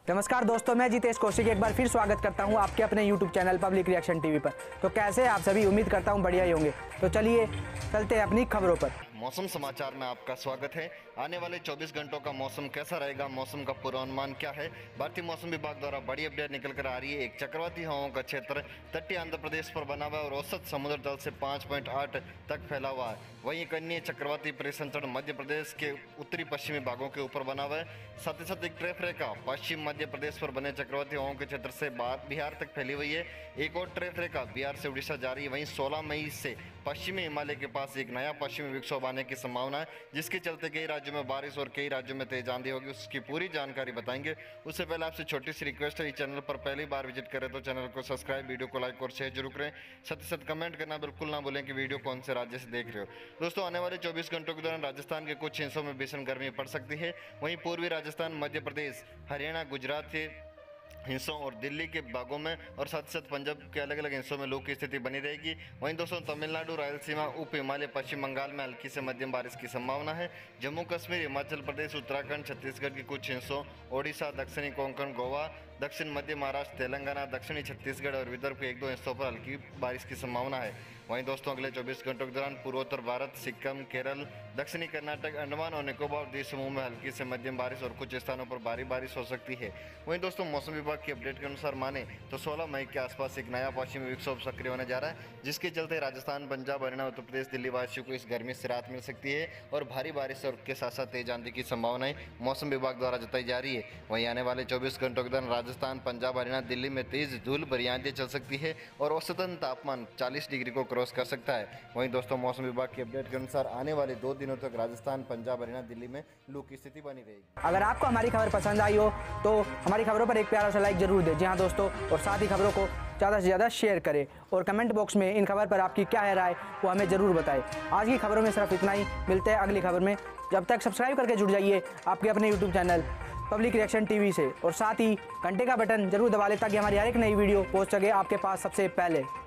नमस्कार दोस्तों, मैं जितेश कौशिक एक बार फिर स्वागत करता हूं आपके अपने YouTube channel public reaction TV पर। तो कैसे आप सभी, उम्मीद करता हूं बढ़िया ही होंगे। तो चलिए चलते हैं अपनी खबरों पर। मौसम समाचार में आपका स्वागत है। आने वाले 24 घंटों का मौसम कैसा रहेगा, मौसम का पूर्वानुमान क्या है। भारतीय मौसम विभाग द्वारा बड़ी अपडेट निकल कर आ रही है। एक चक्रवाती हवाओं का क्षेत्र तटीय आंध्र प्रदेश पर बना हुआ है और औसत समुद्र तल से 5.8 तक फैला हुआ है। वहीं एक अन्य चक्रवाती परिसंचरण मध्य प्रदेश के उत्तरी पश्चिमी भागों के ऊपर बना हुआ है। साथ ही साथ एक ट्रैफ रेखा पश्चिम मध्य प्रदेश पर बने चक्रवाती हवाओं के क्षेत्र से बिहार तक फैली हुई है। एक और ट्रैफ रेखा बिहार से उड़ीसा जा रही है। वहीं 16 मई से पश्चिमी हिमालय के पास एक नया पश्चिमी विक्षोभ आने की संभावना है, जिसके चलते कई राज्यों में बारिश और कई राज्यों में तेज आंधी होगी। उसकी पूरी जानकारी बताएंगे। उससे पहले आपसे छोटी सी रिक्वेस्ट है, इस चैनल पर पहली बार विजिट करें तो चैनल को सब्सक्राइब, वीडियो को लाइक और शेयर जरूर करें। साथ ही साथ कमेंट करना बिल्कुल ना भूलें कि वीडियो कौन से राज्य से देख रहे हो। दोस्तों, आने वाले 24 घंटों के दौरान राजस्थान के कुछ हिस्सों में भीषण गर्मी पड़ सकती है। वहीं पूर्वी राजस्थान, मध्य प्रदेश, हरियाणा, गुजरात के हिस्सों और दिल्ली के भागों में और साथ साथ पंजाब के अलग अलग हिस्सों में लू की स्थिति बनी रहेगी। वहीं दोस्तों, तमिलनाडु, रायलसीमा, उप हिमालय, पश्चिम बंगाल में हल्की से मध्यम बारिश की संभावना है। जम्मू कश्मीर, हिमाचल प्रदेश, उत्तराखंड, छत्तीसगढ़ के कुछ हिस्सों, ओडिशा, दक्षिणी कोंकण, गोवा, दक्षिण मध्य महाराष्ट्र, तेलंगाना, दक्षिणी छत्तीसगढ़ और विदर्भ के एक दो हिस्सों पर हल्की बारिश की संभावना है। वहीं दोस्तों, अगले 24 घंटों के दौरान पूर्वोत्तर भारत, सिक्किम, केरल, दक्षिणी कर्नाटक, अंडमान और निकोबार द्वीप समूह में हल्की से मध्यम बारिश और कुछ स्थानों पर भारी बारिश हो सकती है। वहीं दोस्तों, मौसम विभाग की अपडेट के अनुसार माने तो 16 मई के आसपास एक नया पश्चिमी विक्षोभ सक्रिय होने जा रहा है, जिसके चलते राजस्थान, पंजाब, हरियाणा, उत्तर प्रदेश, दिल्ली वासियों को इस गर्मी से राहत मिल सकती है और भारी बारिश और के साथ साथ तेज आंधी की संभावनाएं मौसम विभाग द्वारा जताई जा रही है। वहीं आने वाले 24 घंटों के दौरान राजस्थान, पंजाब, हरियाणा, दिल्ली में तेज धूल भरी आंधी चल सकती है और औसतन तापमान 40 डिग्री को क्रॉस कर सकता है। वहीं दोस्तों, मौसम विभाग की अपडेट के अनुसार आने वाले 2 दिनों तक राजस्थान, पंजाब, हरियाणा, दिल्ली में लू की स्थिति बनी रहेगी। अगर आपको हमारी खबर पसंद आई हो तो हमारी खबरों पर एक प्यारा सा लाइक जरूर दें। जी हाँ दोस्तों, और साथ ही खबरों को ज़्यादा से ज़्यादा शेयर करें और कमेंट बॉक्स में इन खबर पर आपकी क्या है राय वो हमें ज़रूर बताएं। आज की खबरों में सिर्फ इतना ही। मिलते हैं अगली खबर में। जब तक सब्सक्राइब करके जुड़ जाइए आपके अपने YouTube channel public reaction TV से और साथ ही घंटे का बटन जरूर दबा लें ताकि हमारी हर एक नई वीडियो पहुंच सके आपके पास सबसे पहले।